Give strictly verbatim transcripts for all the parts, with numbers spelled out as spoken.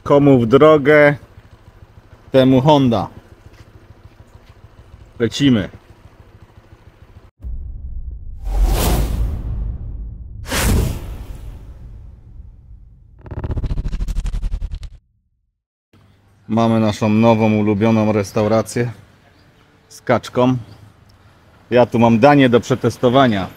Komu w drogę, temu Honda. Lecimy. Mamy naszą nową, ulubioną restaurację z kaczką. Ja tu mam danie do przetestowania.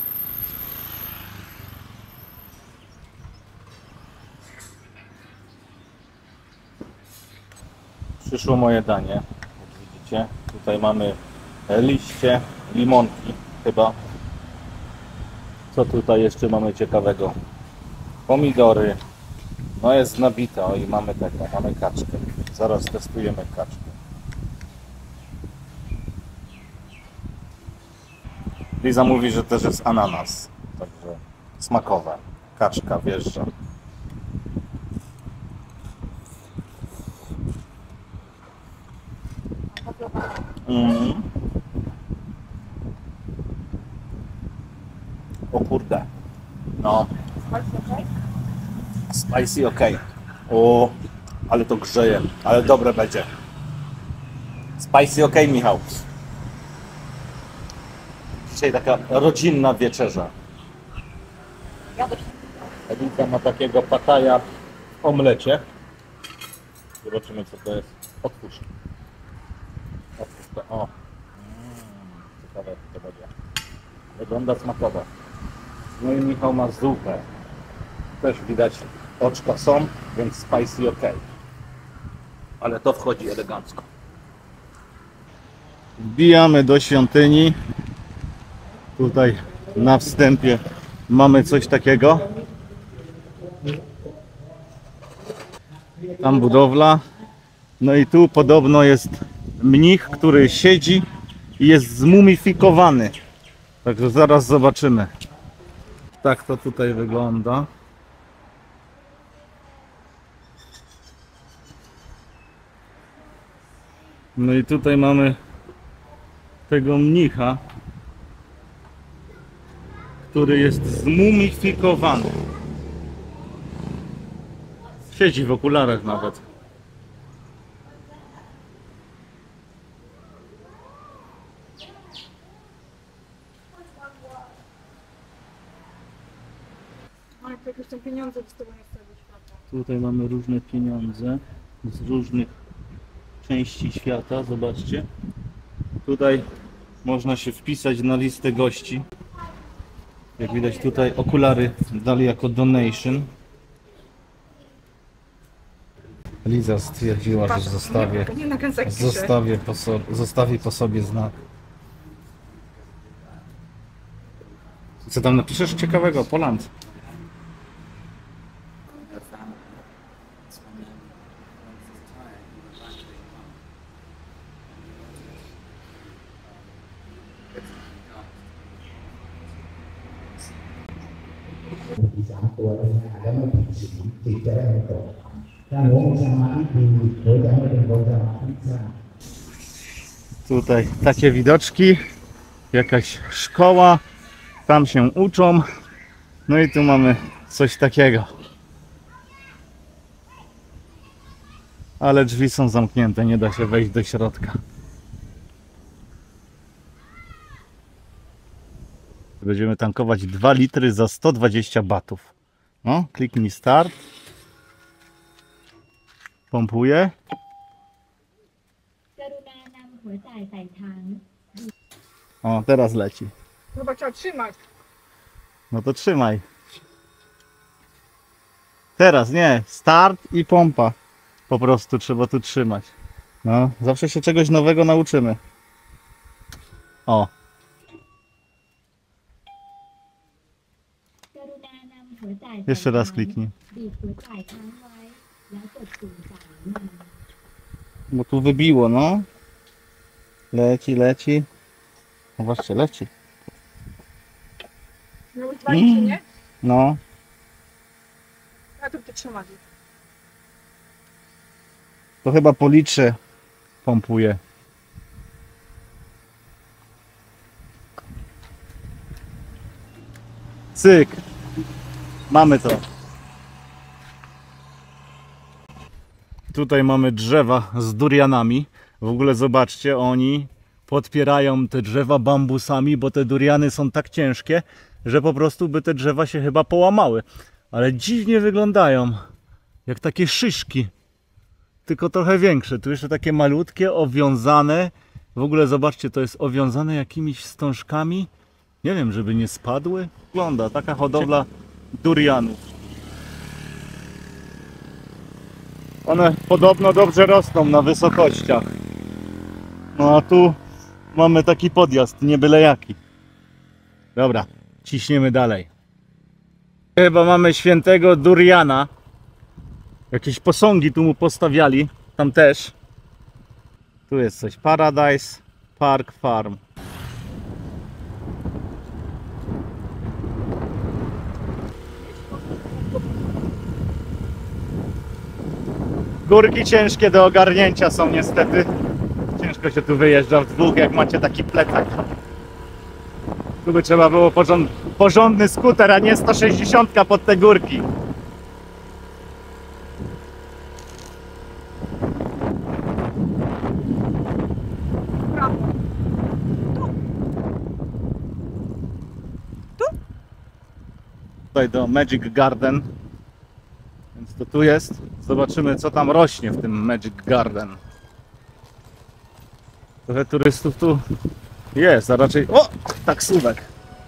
Przyszło moje danie. Jak widzicie, tutaj mamy liście limonki chyba. Co tutaj jeszcze mamy ciekawego? Pomidory. No jest nabita. O, i mamy tego, mamy kaczkę. Zaraz testujemy kaczkę. Liza mówi, że też jest ananas. Także smakowe. Kaczka wjeżdża. Mm. O kurde. No. Spicy ok. O, ale to grzeje. Ale dobre będzie. Spicy ok, Michał. Dzisiaj taka rodzinna wieczerza. Elita ma takiego pataja w omlecie. Zobaczymy, co to jest. Otwórz. Otwórz to. O. Mm, ciekawe, jak to będzie. Wygląda smakowo. No i Michał ma zupę. Też widać, oczka są, więc spicy ok. Ale to wchodzi elegancko. Wbijamy do świątyni. Tutaj na wstępie mamy coś takiego. Tam budowla. No i tu podobno jest mnich, który siedzi i jest zmumifikowany. Także zaraz zobaczymy. Tak to tutaj wygląda. No i tutaj mamy tego mnicha, który jest zmumifikowany. Siedzi w okularach nawet. Ale to jakieś tam pieniądze wystawione z tego świata. Tutaj mamy różne pieniądze z różnych części świata. Zobaczcie. Tutaj można się wpisać na listę gości. Jak widać, tutaj okulary dali jako donation. Liza stwierdziła, że zostawię, Nie na końcu pisze. zostawię po sobie, zostawi po sobie znak. Co tam napiszesz ciekawego? Poland. Tutaj takie widoczki, jakaś szkoła, tam się uczą, no i tu mamy coś takiego. Ale drzwi są zamknięte, nie da się wejść do środka. Będziemy tankować dwa litry za sto dwadzieścia batów. No, kliknij start. Pompuję. O, teraz leci. Chyba trzeba trzymać. No to trzymaj. Teraz nie, start i pompa. Po prostu trzeba tu trzymać. No, zawsze się czegoś nowego nauczymy. O. Jeszcze raz kliknij. Bo tu wybiło, no. Leci, leci. No właśnie, leci. No wali się, nie? No. A tu ty trzymać. To chyba po litrze pompuje. Cyk. Mamy to. Tutaj mamy drzewa z durianami. W ogóle zobaczcie, oni podpierają te drzewa bambusami, bo te duriany są tak ciężkie, że po prostu by te drzewa się chyba połamały. Ale dziwnie wyglądają, jak takie szyszki, tylko trochę większe. Tu jeszcze takie malutkie, owiązane. W ogóle zobaczcie, to jest owiązane jakimiś wstążkami. Nie wiem, żeby nie spadły. Wygląda taka hodowla durianów. One podobno dobrze rosną na wysokościach. No a tu mamy taki podjazd, nie byle jaki. Dobra, ciśniemy dalej. Chyba mamy świętego duriana. Jakieś posągi tu mu postawiali, tam też. Tu jest coś, Paradise Park Farm. Górki ciężkie do ogarnięcia są niestety. Ciężko się tu wyjeżdża w dwóch, jak macie taki plecak. Tu by trzeba było porząd... porządny skuter, a nie sto sześćdziesiąt pod te górki. Prawo. Tutaj do Magic Garden. Więc to tu jest. Zobaczymy, co tam rośnie w tym Magic Garden. Trochę turystów tu jest, a raczej... O! Taksówek.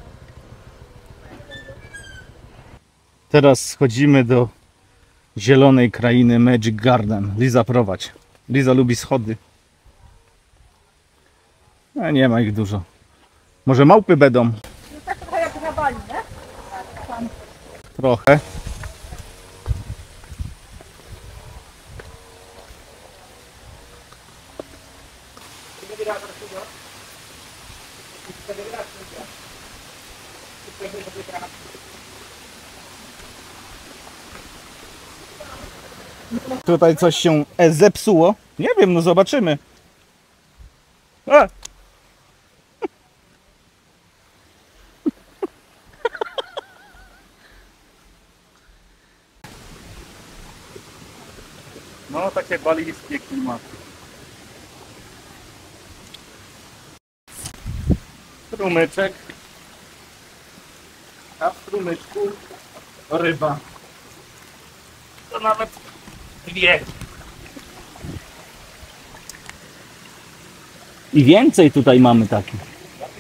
Teraz schodzimy do zielonej krainy Magic Garden. Liza, prowadź. Liza lubi schody. A nie ma ich dużo. Może małpy będą? No tak trochę jak na Bali, nie? Tam. Trochę. Tutaj coś się zepsuło. Nie wiem, no zobaczymy. A! No, takie balijskie klimaty. Strumyczek. A w strumyczku ryba. To nawet dwie. I więcej tutaj mamy takich.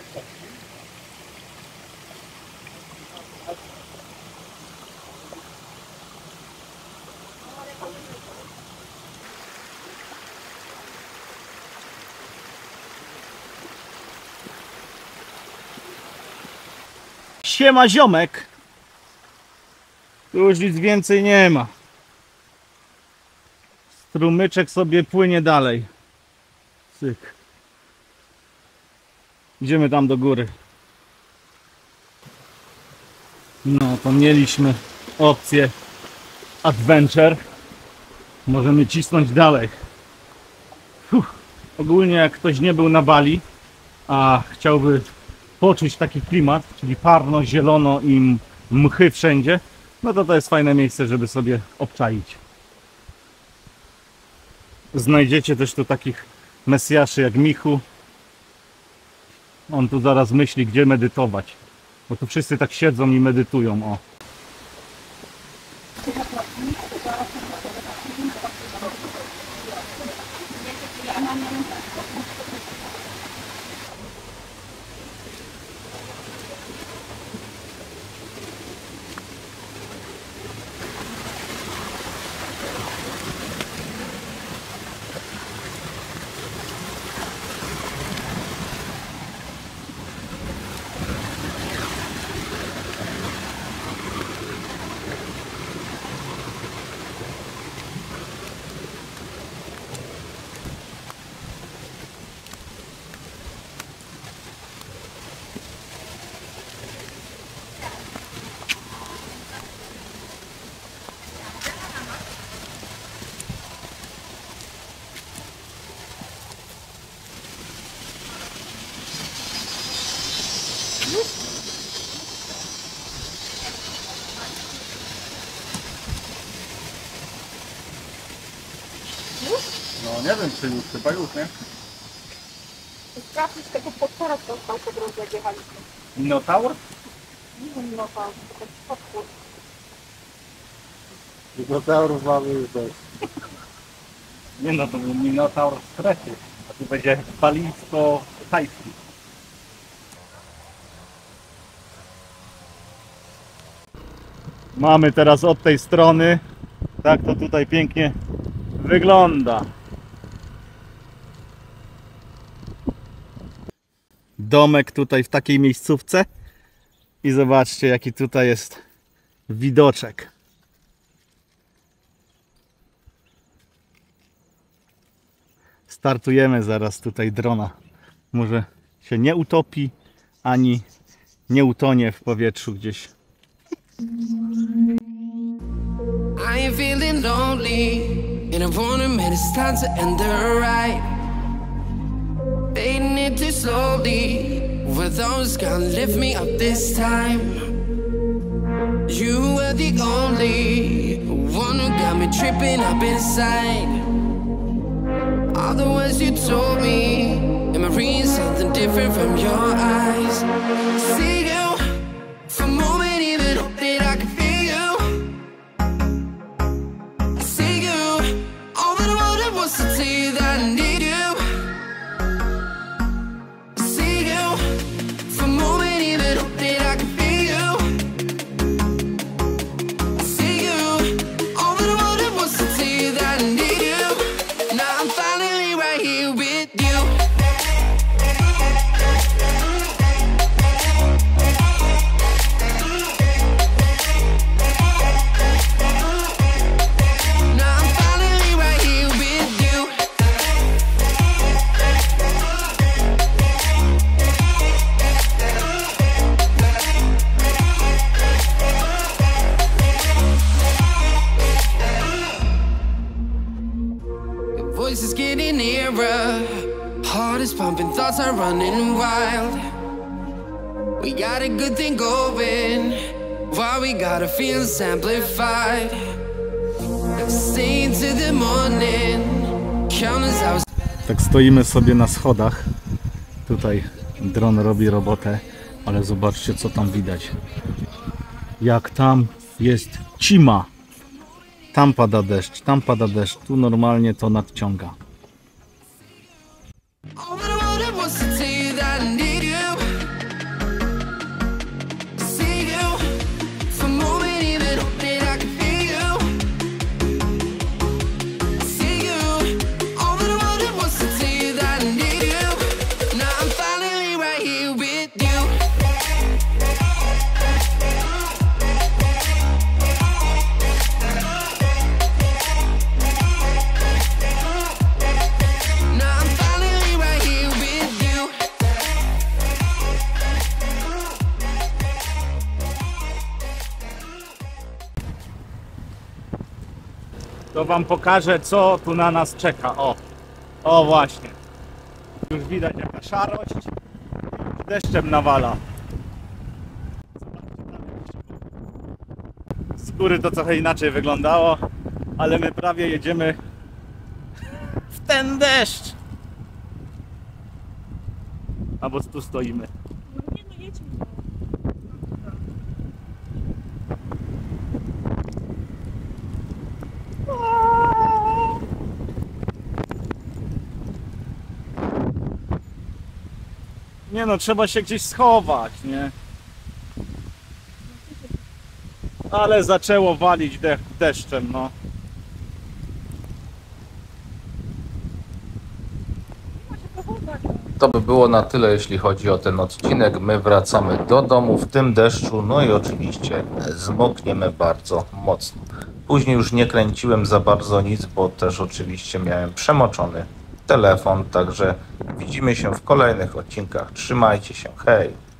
Siema ziomek. Tu już nic więcej nie ma. Strumyczek sobie płynie dalej. Cyk. Idziemy tam do góry. No to mieliśmy opcję Adventure. Możemy cisnąć dalej. Uff. Ogólnie jak ktoś nie był na Bali, a chciałby poczuć taki klimat, czyli parno, zielono i mchy wszędzie, no to to jest fajne miejsce, żeby sobie obczaić. Znajdziecie też tu takich mesjaszy jak Michu. On tu zaraz myśli, gdzie medytować, bo tu wszyscy tak siedzą i medytują. O. No nie wiem, czy już, chyba już, nie? Sprawdzić tego potwora, co stał po drodze, jak jechaliśmy. Minotaur? Nie wiem, no tam, tylko potwór. Minotaurów mamy już dość. Nie no, to był Minotaur z Krety, a tu będzie balisto-tajski. Mamy teraz od tej strony. Tak to tutaj pięknie wygląda. Domek tutaj w takiej miejscówce. I zobaczcie, jaki tutaj jest widoczek. Startujemy zaraz tutaj drona. Może się nie utopi, ani nie utonie w powietrzu gdzieś. I ain't feeling lonely, and I wanna admit it's time to end the ride. Fading it too slowly, with those gonna lift me up this time. You were the only one who got me tripping up inside. All the words you told me, am I reading something different from your eyes? See you for a moment, even hope that I can feel you. See you, all that I wanted was to tell you that I need you. See you for a moment, even hope that I can feel you. See you, all that I wanted was to tell you that I need you. Now I'm finally right here with you. Now I'm finally right here with you. Your voice is getting nearer, heart is pumping, thoughts are running wild. We got a good thing going, why we gotta feel amplified. Stay into the morning, countless hours. Tak stoimy sobie na schodach. Tutaj dron robi robotę, ale zobaczcie, co tam widać. Jak tam jest cima. Tam pada deszcz, tam pada deszcz. Tu normalnie to nadciąga. All that I wanted was to tell you that I need you. See you for a moment, even hope that I can feel you. See you, all that I wanted was to tell you that I need you. Now I'm finally right here with you. Now I'm finally right here with you. To wam pokażę, co tu na nas czeka. O, o właśnie. Już widać jaka szarość. Deszczem nawala. Z góry to trochę inaczej wyglądało, ale my prawie jedziemy w ten deszcz. Albo tu stoimy. No nie, no jedźmy. Nie no, trzeba się gdzieś schować, nie? Ale zaczęło walić de deszczem, no. To by było na tyle, jeśli chodzi o ten odcinek. My wracamy do domu w tym deszczu, no i oczywiście zmokniemy bardzo mocno. Później już nie kręciłem za bardzo nic, bo też oczywiście miałem przemoczony telefon, także widzimy się w kolejnych odcinkach. Trzymajcie się, hej!